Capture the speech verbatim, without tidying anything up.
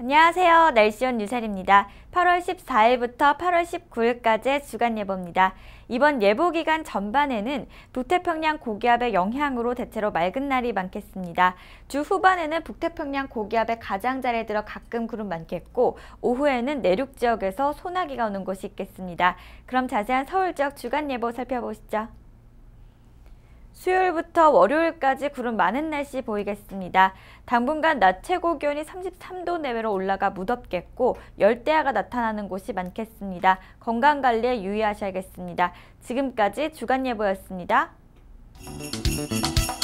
안녕하세요. 날씨원 유살입니다. 팔월 십사일부터 팔월 십구일까지의 주간 예보입니다. 이번 예보 기간 전반에는 북태평양 고기압의 영향으로 대체로 맑은 날이 많겠습니다. 주 후반에는 북태평양 고기압의 가장자리에 들어 가끔 구름 많겠고 오후에는 내륙 지역에서 소나기가 오는 곳이 있겠습니다. 그럼 자세한 서울 지역 주간 예보 살펴보시죠. 수요일부터 월요일까지 구름 많은 날씨 보이겠습니다. 당분간 낮 최고 기온이 삼십삼도 내외로 올라가 무덥겠고 열대야가 나타나는 곳이 많겠습니다. 건강관리에 유의하셔야겠습니다. 지금까지 주간 예보였습니다.